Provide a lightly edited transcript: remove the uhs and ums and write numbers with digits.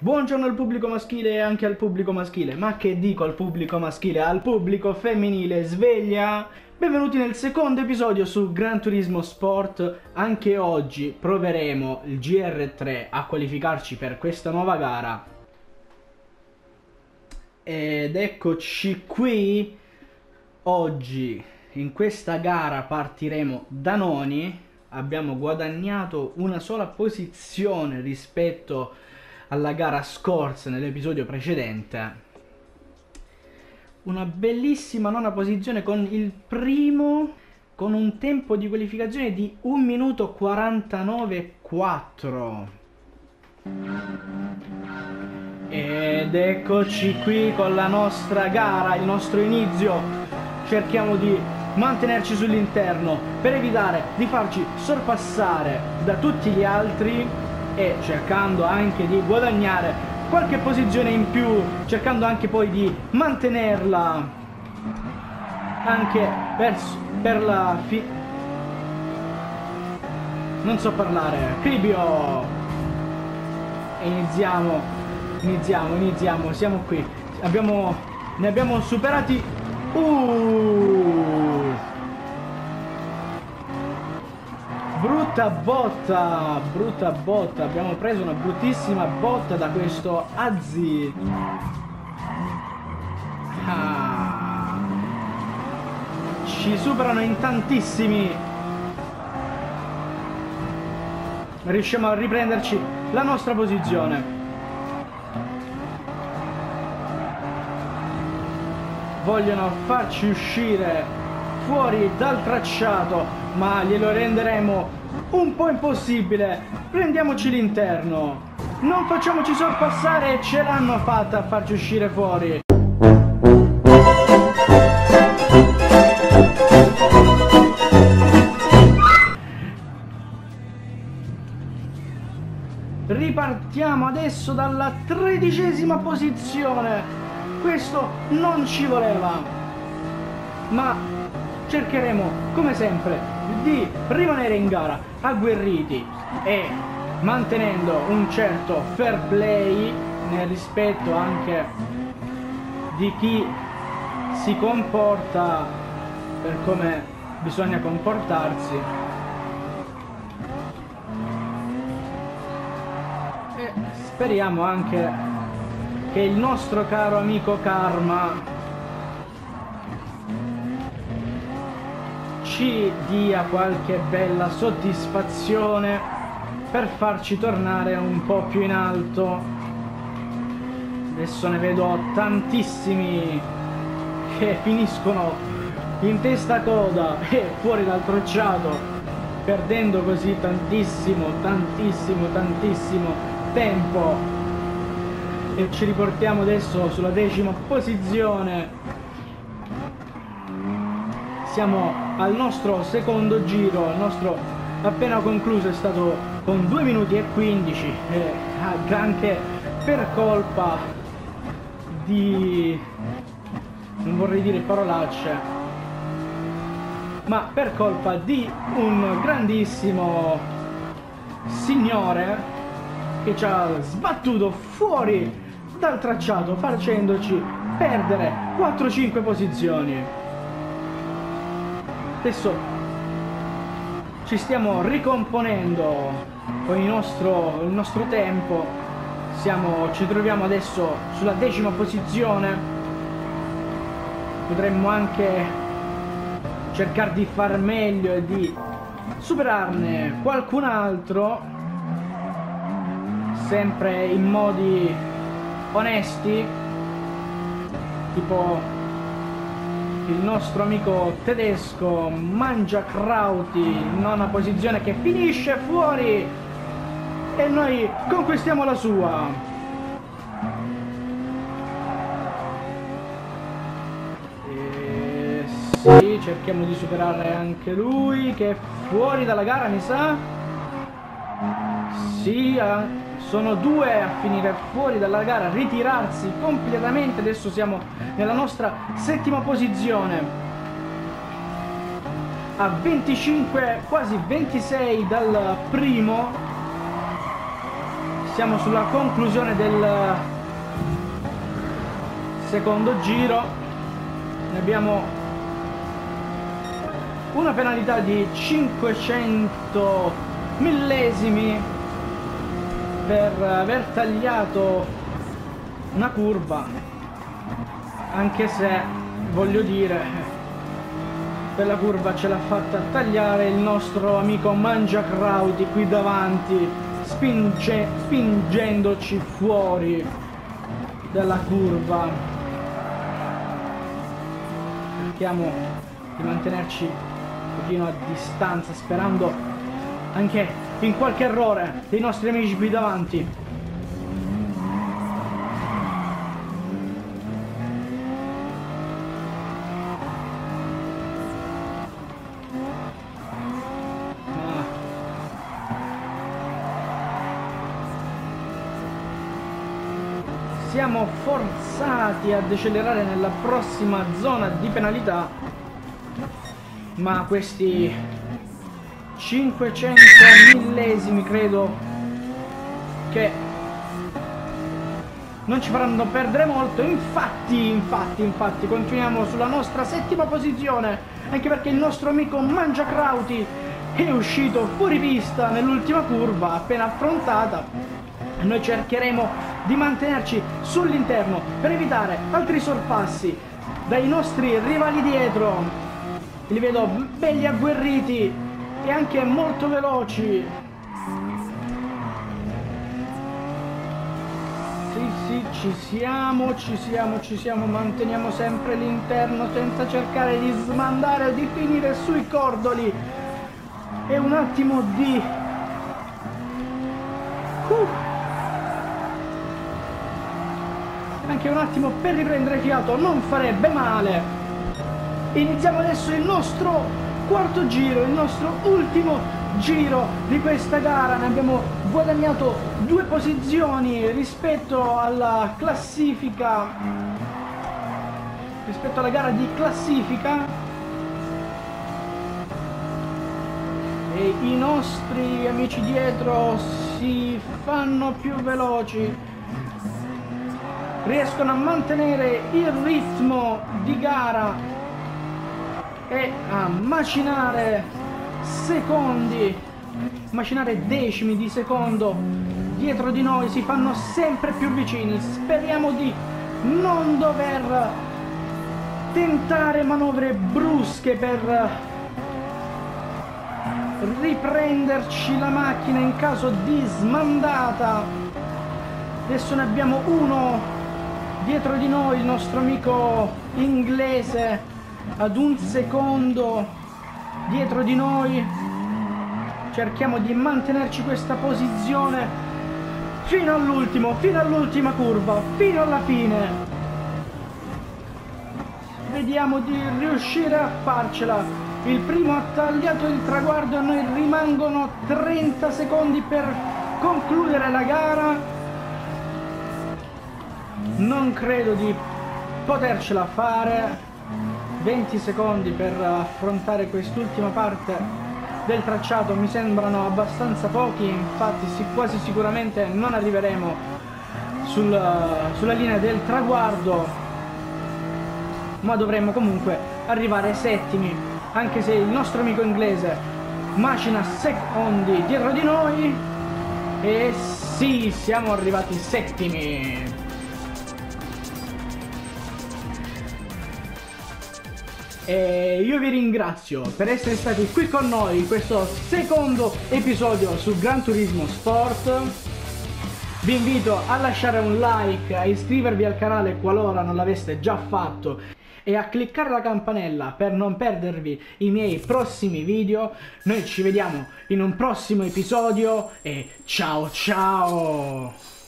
Buongiorno al pubblico maschile e anche al pubblico maschile. Ma che dico al pubblico maschile? Al pubblico femminile, sveglia! Benvenuti nel secondo episodio su Gran Turismo Sport. Anche oggi proveremo il GR3 a qualificarci per questa nuova gara. Ed eccoci qui. Oggi in questa gara partiremo da noni. Abbiamo guadagnato una sola posizione rispetto alla gara scorsa nell'episodio precedente. Una bellissima nona posizione con il primo con un tempo di qualificazione di 1 minuto 49,4. Ed eccoci qui con la nostra gara, il nostro inizio. Cerchiamo di mantenerci sull'interno per evitare di farci sorpassare da tutti gli altri e cercando anche di guadagnare qualche posizione in più, cercando anche poi di mantenerla anche per la non so parlare. Cribio! E iniziamo, siamo qui. Ne abbiamo superati. Brutta botta, abbiamo preso una bruttissima botta da questo Azzi. Ci superano in tantissimi. Riusciamo a riprenderci la nostra posizione. Vogliono farci uscire fuori dal tracciato, ma glielo renderemo un po' impossibile. Prendiamoci l'interno, non facciamoci sorpassare, e ce l'hanno fatta a farci uscire fuori. Ripartiamo adesso dalla 13ª posizione. Questo non ci voleva, ma cercheremo come sempre di rimanere in gara agguerriti e mantenendo un certo fair play nel rispetto anche di chi si comporta per come bisogna comportarsi. E speriamo anche che il nostro caro amico Karma ci dia qualche bella soddisfazione per farci tornare un po' più in alto. Adesso ne vedo tantissimi che finiscono in testa coda e fuori dal tracciato, perdendo così tantissimo tempo. E ci riportiamo adesso sulla 10ª posizione. Siamo al nostro secondo giro, il nostro appena concluso è stato con 2 minuti e 15 e anche per colpa di, non vorrei dire parolacce, ma per colpa di un grandissimo signore che ci ha sbattuto fuori dal tracciato facendoci perdere 4-5 posizioni. Adesso ci stiamo ricomponendo con il nostro tempo. Ci troviamo adesso sulla 10ª posizione. Potremmo anche cercare di far meglio e di superarne qualcun altro, sempre in modi onesti, tipo il nostro amico tedesco Mangiakrauti in 9ª posizione che finisce fuori e noi conquistiamo la sua. E sì, cerchiamo di superare anche lui che è fuori dalla gara, mi sa. Sì, sono 2 a finire fuori dalla gara, a ritirarsi completamente. Adesso siamo nella nostra 7ª posizione, a 25, quasi 26 dal primo. siamo sulla conclusione del secondo giro. Ne abbiamo una penalità di 500 millesimi per aver tagliato una curva, anche se voglio dire, quella curva ce l'ha fatta tagliare il nostro amico Mangiacrauti qui davanti, spingendoci fuori dalla curva. Cerchiamo di mantenerci un pochino a distanza, sperando anche in qualche errore dei nostri amici qui davanti. Siamo forzati a decelerare nella prossima zona di penalità, ma questi 500 millesimi credo che non ci faranno perdere molto. Infatti continuiamo sulla nostra settima posizione, anche perché il nostro amico Mangiacrauti è uscito fuori pista nell'ultima curva appena affrontata. Noi cercheremo di mantenerci sull'interno per evitare altri sorpassi dai nostri rivali dietro. Li vedo belli agguerriti e anche molto veloci. Sì, ci siamo, manteniamo sempre l'interno senza cercare di smandare o di finire sui cordoli. E un attimo di anche un attimo per riprendere fiato non farebbe male. Iniziamo adesso il nostro quarto giro, il nostro ultimo giro di questa gara. Ne abbiamo guadagnato 2 posizioni rispetto alla classifica, rispetto alla gara di classifica, e i nostri amici dietro si fanno più veloci, riescono a mantenere il ritmo di gara e a macinare secondi, macinare decimi di secondo dietro di noi. Si fanno sempre più vicini. Speriamo di non dover tentare manovre brusche per riprenderci la macchina in caso di smandata. Adesso ne abbiamo uno dietro di noi, il nostro amico inglese, ad 1 secondo dietro di noi. Cerchiamo di mantenerci questa posizione fino all'ultimo, fino all'ultima curva, fino alla fine. Vediamo di riuscire a farcela. Il primo ha tagliato il traguardo e a noi rimangono 30 secondi per concludere la gara. Non credo di potercela fare. 20 secondi per affrontare quest'ultima parte del tracciato mi sembrano abbastanza pochi. Infatti quasi sicuramente non arriveremo sulla linea del traguardo, ma dovremmo comunque arrivare settimi, anche se il nostro amico inglese macina secondi dietro di noi. E sì, siamo arrivati settimi. E io vi ringrazio per essere stati qui con noi in questo secondo episodio su Gran Turismo Sport. Vi invito a lasciare un like, a iscrivervi al canale qualora non l'aveste già fatto e a cliccare la campanella per non perdervi i miei prossimi video. Noi ci vediamo in un prossimo episodio e ciao ciao!